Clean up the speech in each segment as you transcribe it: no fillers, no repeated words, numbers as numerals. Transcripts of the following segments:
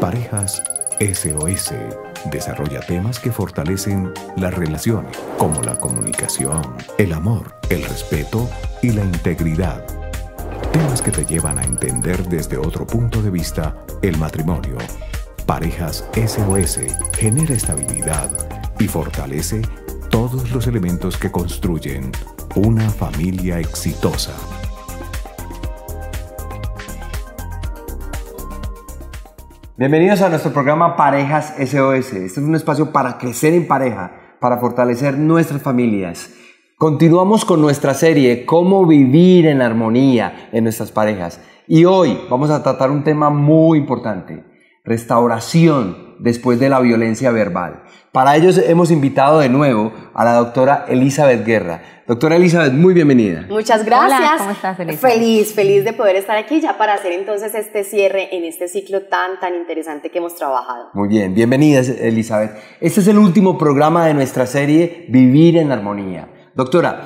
Parejas SOS desarrolla temas que fortalecen las relaciones, como la comunicación, el amor, el respeto y la integridad. Temas que te llevan a entender desde otro punto de vista el matrimonio. Parejas SOS genera estabilidad y fortalece todos los elementos que construyen una familia exitosa. Bienvenidos a nuestro programa Parejas SOS. Este es un espacio para crecer en pareja, para fortalecer nuestras familias. Continuamos con nuestra serie Cómo vivir en armonía en nuestras parejas. Y hoy vamos a tratar un tema muy importante: restauración después de la violencia verbal. Para ello hemos invitado de nuevo a la doctora Elizabeth Guerra. Doctora Elizabeth, muy bienvenida. Muchas gracias. Hola, ¿cómo estás, Elizabeth? Feliz de poder estar aquí ya para hacer entonces este cierre en este ciclo tan interesante que hemos trabajado. Muy bien, bienvenida Elizabeth. Este es el último programa de nuestra serie Vivir en Armonía. Doctora,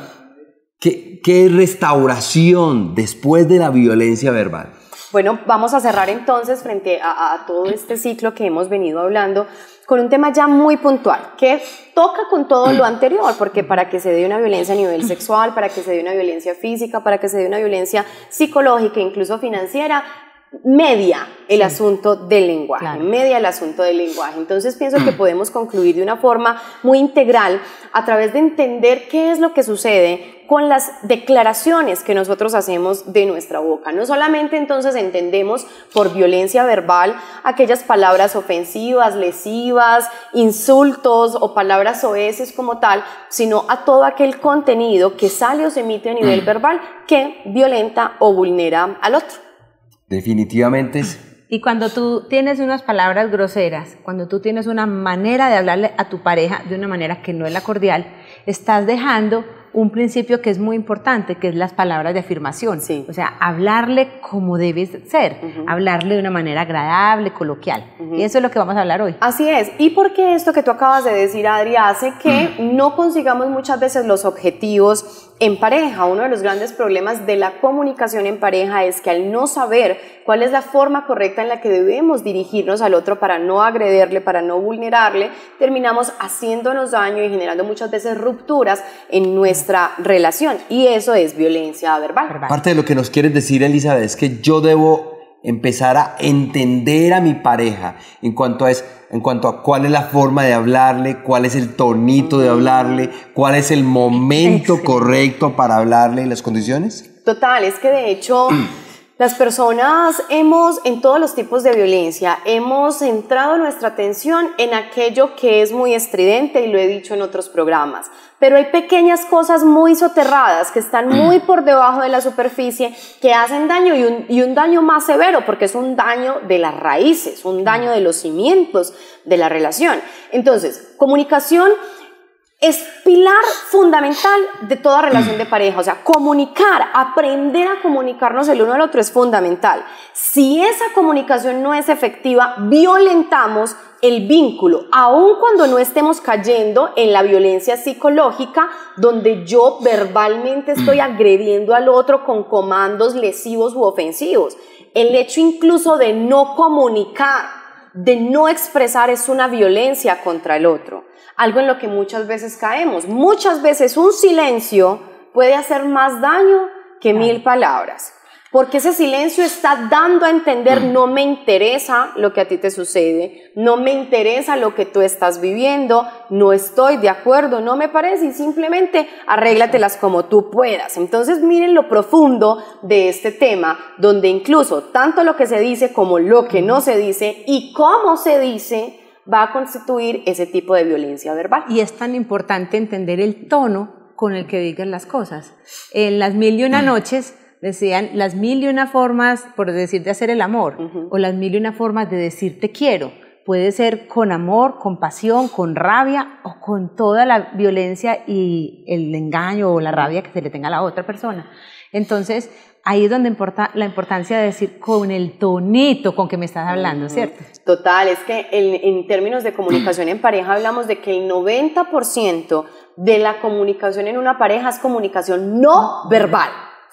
¿qué es restauración después de la violencia verbal? Bueno, vamos a cerrar entonces frente a todo este ciclo que hemos venido hablando con un tema ya muy puntual, que toca con todo lo anterior, porque para que se dé una violencia a nivel sexual, para que se dé una violencia física, para que se dé una violencia psicológica, incluso financiera, media el asunto del lenguaje, claro. Media el asunto del lenguaje. Entonces pienso que podemos concluir de una forma muy integral a través de entender qué es lo que sucede con las declaraciones que nosotros hacemos de nuestra boca. No solamente entonces entendemos por violencia verbal aquellas palabras ofensivas, lesivas, insultos o palabras soeces como tal, sino a todo aquel contenido que sale o se emite a nivel verbal que violenta o vulnera al otro. Definitivamente es. Y cuando tú tienes unas palabras groseras, cuando tú tienes una manera de hablarle a tu pareja de una manera que no es la cordial, estás dejando un principio que es muy importante, que es las palabras de afirmación. Sí. O sea, hablarle como debes ser, hablarle de una manera agradable, coloquial. Y eso es lo que vamos a hablar hoy. Así es. ¿Y por qué esto que tú acabas de decir, Adri, hace que no consigamos muchas veces los objetivos en pareja? Uno de los grandes problemas de la comunicación en pareja es que al no saber cuál es la forma correcta en la que debemos dirigirnos al otro para no agredirle, para no vulnerarle, terminamos haciéndonos daño y generando muchas veces rupturas en nuestra relación. Y eso es violencia verbal. Parte de lo que nos quieres decir, Elizabeth, es que yo debo empezar a entender a mi pareja en cuanto a cuál es la forma de hablarle, cuál es el tonito de hablarle, cuál es el momento correcto para hablarle y las condiciones. Total, es que de hecho las personas en todos los tipos de violencia, hemos centrado nuestra atención en aquello que es muy estridente, y lo he dicho en otros programas, pero hay pequeñas cosas muy soterradas que están muy por debajo de la superficie que hacen daño, y un daño más severo, porque es un daño de las raíces, un daño de los cimientos de la relación. Entonces, comunicación es pilar fundamental de toda relación de pareja. O sea, comunicar, aprender a comunicarnos el uno al otro es fundamental. Si esa comunicación no es efectiva, violentamos el vínculo, aun cuando no estemos cayendo en la violencia psicológica, donde yo verbalmente estoy agrediendo al otro con comandos lesivos u ofensivos. El hecho incluso de no comunicar, de no expresar, es una violencia contra el otro. Algo en lo que muchas veces caemos. Muchas veces un silencio puede hacer más daño que 1000 palabras. Porque ese silencio está dando a entender: no me interesa lo que a ti te sucede, no me interesa lo que tú estás viviendo, no estoy de acuerdo, no me parece, y simplemente arréglatelas como tú puedas. Entonces miren lo profundo de este tema, donde incluso tanto lo que se dice como lo que no se dice y cómo se dice va a constituir ese tipo de violencia verbal. Y es tan importante entender el tono con el que digas las cosas. En las 1001 noches decían las 1001 formas, por decir, de hacer el amor, o las 1001 formas de decir te quiero. Puede ser con amor, con pasión, con rabia, o con toda la violencia y el engaño o la rabia que se le tenga a la otra persona. Entonces, ahí es donde importa la importancia de decir con el tonito con que me estás hablando, ¿cierto? Total, es que en términos de comunicación en pareja hablamos de que el 90% de la comunicación en una pareja es comunicación no verbal.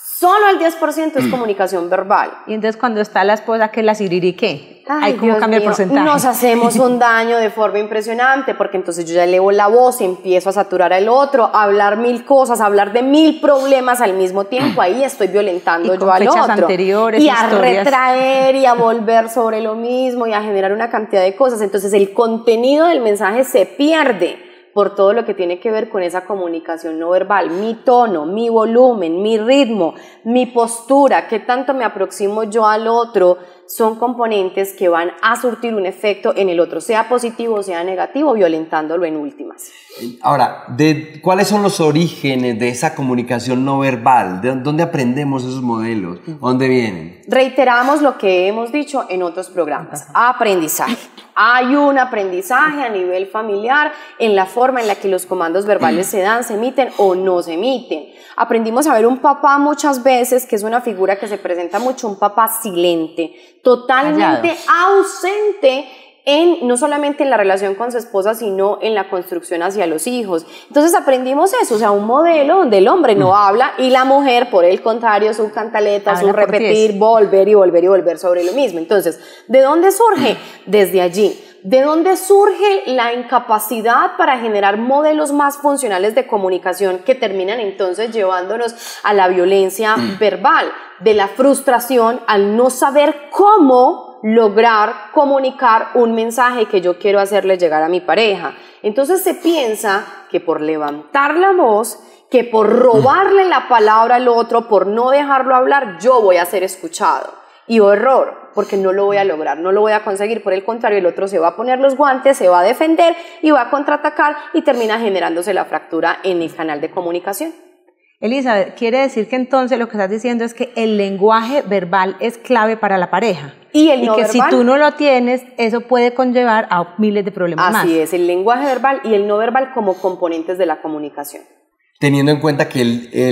Solo el 10% es comunicación verbal. Y entonces cuando está la esposa que la siririque, Ay, ahí cómo Dios cambia el mío, porcentaje. nos hacemos un daño de forma impresionante, porque entonces yo ya elevo la voz, empiezo a saturar al otro, a hablar 1000 cosas, a hablar de 1000 problemas al mismo tiempo, ahí estoy violentando Y yo al con fechas otro. anteriores, y a historias. retraer y a volver sobre lo mismo y a generar una cantidad de cosas. Entonces el contenido del mensaje se pierde por todo lo que tiene que ver con esa comunicación no verbal, mi tono, mi volumen, mi ritmo, mi postura, qué tanto me aproximo yo al otro, son componentes que van a surtir un efecto en el otro, sea positivo o sea negativo, violentándolo en últimas. Ahora, ¿cuáles son los orígenes de esa comunicación no verbal? ¿De dónde aprendemos esos modelos? ¿Dónde vienen? Reiteramos lo que hemos dicho en otros programas. Aprendizaje. Hay un aprendizaje a nivel familiar en la forma en la que los comandos verbales se dan, se emiten o no se emiten. Aprendimos a ver un papá muchas veces, que es una figura que se presenta mucho, un papá silente, totalmente ausente no solamente en la relación con su esposa, sino en la construcción hacia los hijos. Entonces aprendimos eso, o sea, un modelo donde el hombre no habla y la mujer, por el contrario, su cantaleta, su repetir, volver y volver y volver sobre lo mismo. Entonces, ¿de dónde surge? Desde allí. ¿De dónde surge la incapacidad para generar modelos más funcionales de comunicación que terminan entonces llevándonos a la violencia verbal? De la frustración al no saber cómo lograr comunicar un mensaje que yo quiero hacerle llegar a mi pareja. Entonces se piensa que por levantar la voz, que por robarle la palabra al otro, por no dejarlo hablar, yo voy a ser escuchado. Y error, porque no lo voy a lograr, no lo voy a conseguir. Por el contrario, el otro se va a poner los guantes, se va a defender y va a contraatacar y termina generándose la fractura en el canal de comunicación. Elizabeth, quiere decir que entonces lo que estás diciendo es que el lenguaje verbal es clave para la pareja. Y el no que verbal, si tú no lo tienes, eso puede conllevar a miles de problemas más. Así es, el lenguaje verbal y el no verbal como componentes de la comunicación. Teniendo en cuenta que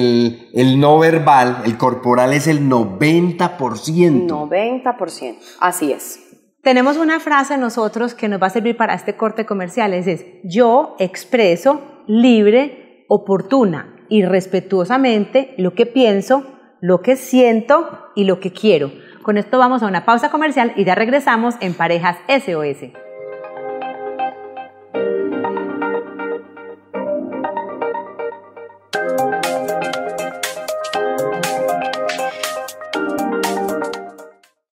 el no verbal, el corporal, es el 90%. 90%, así es. Tenemos una frase nosotros que nos va a servir para este corte comercial, es yo expreso libre, oportuna y respetuosamente lo que pienso, lo que siento y lo que quiero. Con esto vamos a una pausa comercial y ya regresamos en Parejas SOS.